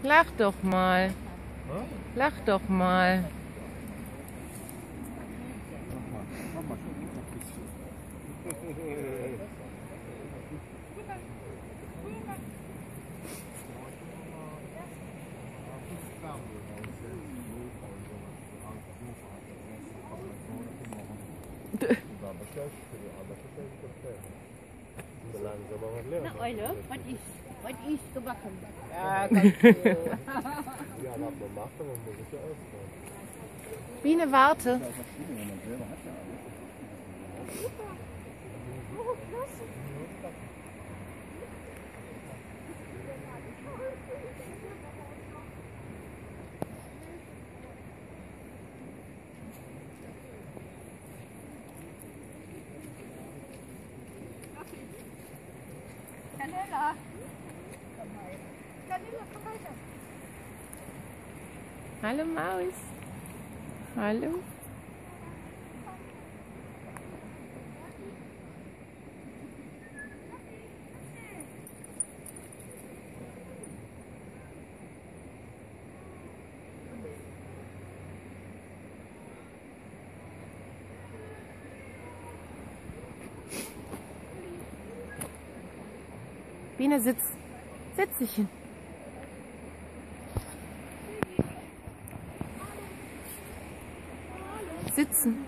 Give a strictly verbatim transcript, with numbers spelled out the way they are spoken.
Lach doch mal. Lach doch mal. Na, Eule, was ist, was ist gebacken? Ja, kannst du, ja, was man macht, man muss es ja öffnen. Biene, warte. Canella. Canella, komm weiter. Hallo Maus. Hallo. Biene, sitz. Setz dich hin. Sitzen.